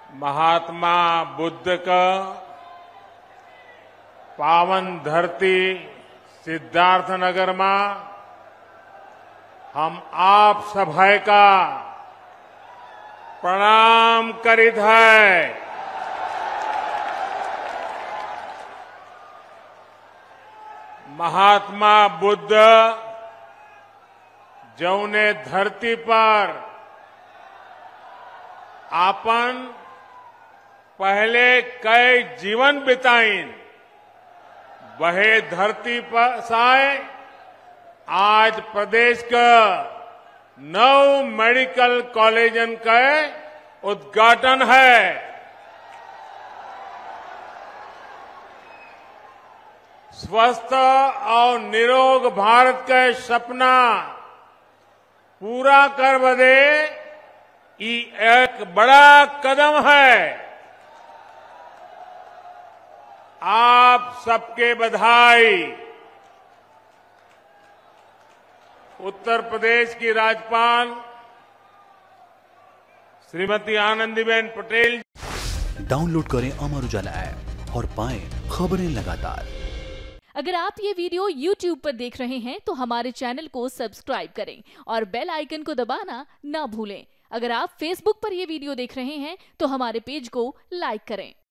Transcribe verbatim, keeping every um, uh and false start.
महात्मा बुद्ध का पावन धरती सिद्धार्थनगर में हम आप सभा का प्रणाम करीत है। महात्मा बुद्ध जौने धरती पर आपन पहले कई जीवन बिताइन वहे धरती पर साए आज प्रदेश का नौ मेडिकल कॉलेजन का उद्घाटन है। स्वस्थ और निरोग भारत का सपना पूरा कर बदे ये एक बड़ा कदम है। आप सबके बधाई। उत्तर प्रदेश की राज्यपाल श्रीमती आनंदीबेन पटेल। डाउनलोड करें अमर उजाला ऐप और पाएं खबरें लगातार। अगर आप ये वीडियो यूट्यूब पर देख रहे हैं तो हमारे चैनल को सब्सक्राइब करें और बेल आइकन को दबाना ना भूलें। अगर आप फेसबुक पर यह वीडियो देख रहे हैं तो हमारे पेज को लाइक करें।